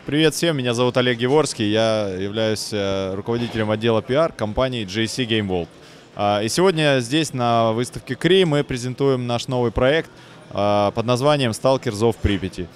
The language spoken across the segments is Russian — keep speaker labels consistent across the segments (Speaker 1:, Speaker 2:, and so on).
Speaker 1: Привет всем, меня зовут Олег Геворский, я являюсь руководителем отдела PR компании JC Game World. И сегодня здесь на выставке CRI мы презентуем наш новый проект под названием Stalker Зов Припяти.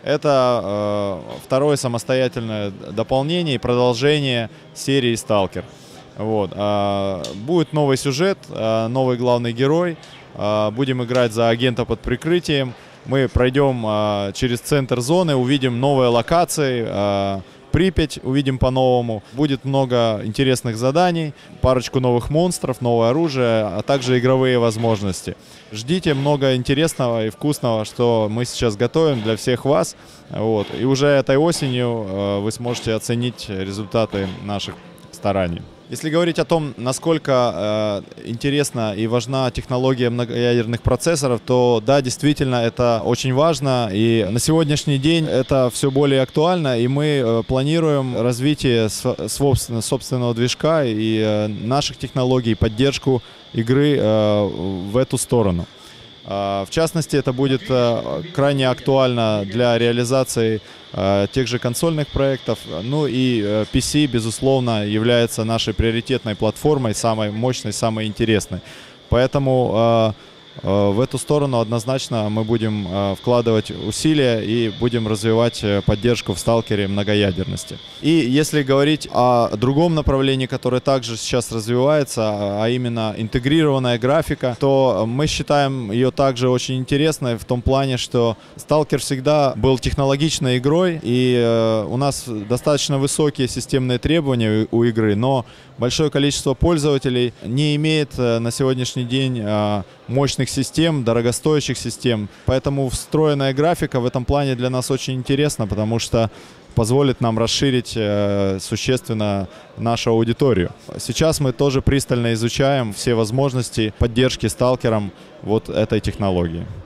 Speaker 1: Это второе самостоятельное дополнение и продолжение серии Stalker. Вот. Будет новый сюжет, новый главный герой. Будем играть за агента под прикрытием. Мы пройдем через центр зоны, увидим новые локации, Припять увидим по-новому. Будет много интересных заданий, парочку новых монстров, новое оружие, а также игровые возможности. Ждите много интересного и вкусного, что мы сейчас готовим для всех вас. Вот. И уже этой осенью вы сможете оценить результаты наших стараний. Если говорить о том, насколько интересна и важна технология многоядерных процессоров, то да, действительно, это очень важно. И на сегодняшний день это все более актуально. И мы планируем развитие собственного движка и наших технологий, поддержку игры в эту сторону. В частности, это будет крайне актуально для реализации тех же консольных проектов. Ну и PC, безусловно, является нашей приоритетной платформой, самой мощной, самой интересной. Поэтому в эту сторону однозначно мы будем вкладывать усилия и будем развивать поддержку в сталкере многоядерности. И если говорить о другом направлении, которое также сейчас развивается, а именно интегрированная графика, то мы считаем ее также очень интересной в том плане, что сталкер всегда был технологичной игрой, и у нас достаточно высокие системные требования у игры, но большое количество пользователей не имеет на сегодняшний день мощных систем, дорогостоящих систем. Поэтому встроенная графика в этом плане для нас очень интересна, потому что позволит нам расширить существенно нашу аудиторию. Сейчас мы тоже пристально изучаем все возможности поддержки сталкерам вот этой технологии.